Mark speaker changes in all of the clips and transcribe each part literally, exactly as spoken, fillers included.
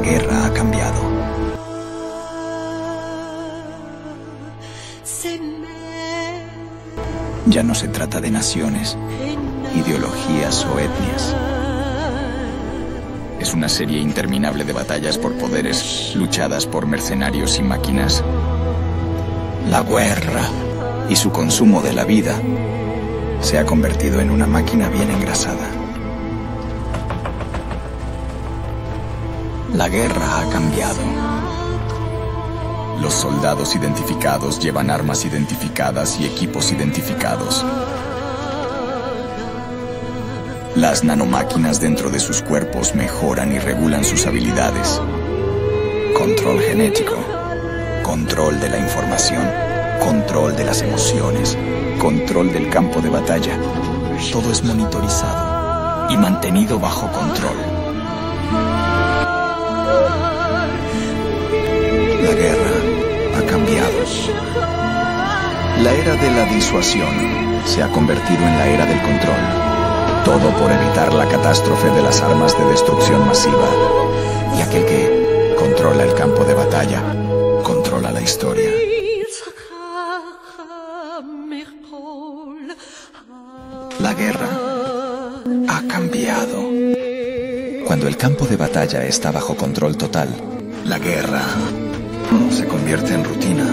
Speaker 1: guerra ha cambiado. Ya no se trata de naciones, ideologías o etnias. Es una serie interminable de batallas por poderes, luchadas por mercenarios y máquinas. La guerra y su consumo de la vida se ha convertido en una máquina bien engrasada. La guerra ha cambiado. Los soldados identificados llevan armas identificadas y equipos identificados. Las nanomáquinas dentro de sus cuerpos mejoran y regulan sus habilidades. Control genético, control de la información, control de las emociones, control del campo de batalla. Todo es monitorizado y mantenido bajo control. La guerra ha cambiado. La era de la disuasión se ha convertido en la era del control. Todo por evitar la catástrofe de las armas de destrucción masiva. Y aquel que controla el campo de batalla, controla la historia. La guerra ha cambiado. Cuando el campo de batalla está bajo control total, la guerra se convierte en rutina.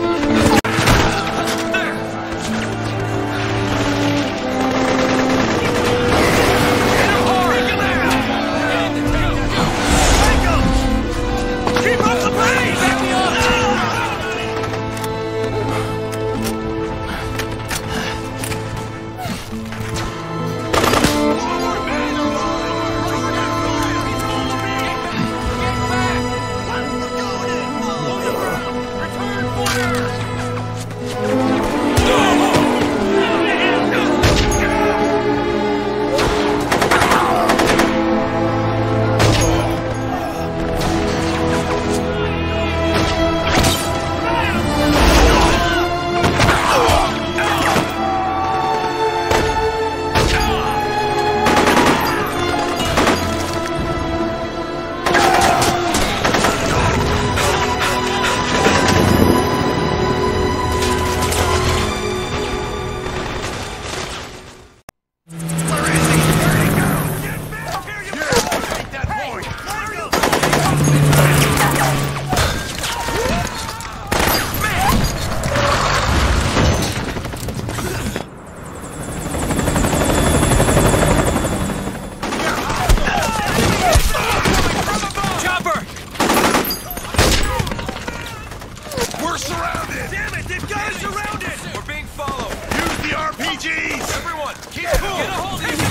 Speaker 2: We're surrounded! Damn it! They've got us surrounded! We're being followed! Use the R P Gs! Everyone, keep cool! Get a hold of